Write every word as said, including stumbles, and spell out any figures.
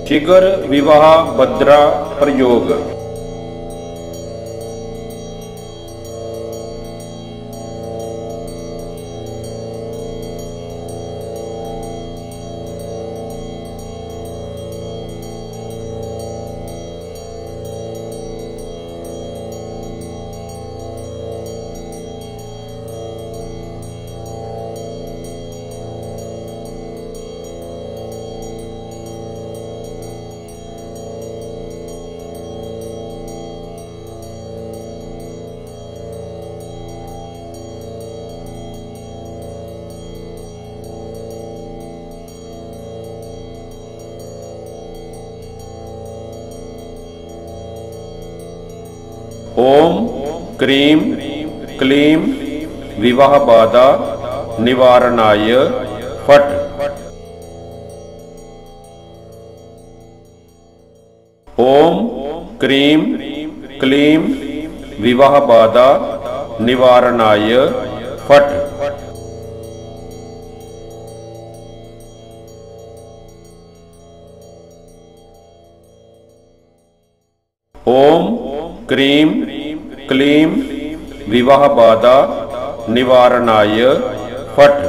शीघ्र विवाह भद्रा प्रयोग। ओम क्रीम क्लीम विवाह बाधा निवारणाय फट। ओम क्रीम क्लीम विवाह बाधा निवारणाय फट। ओम क्रीम क्लीम विवाह बाधा निवारणाय फट।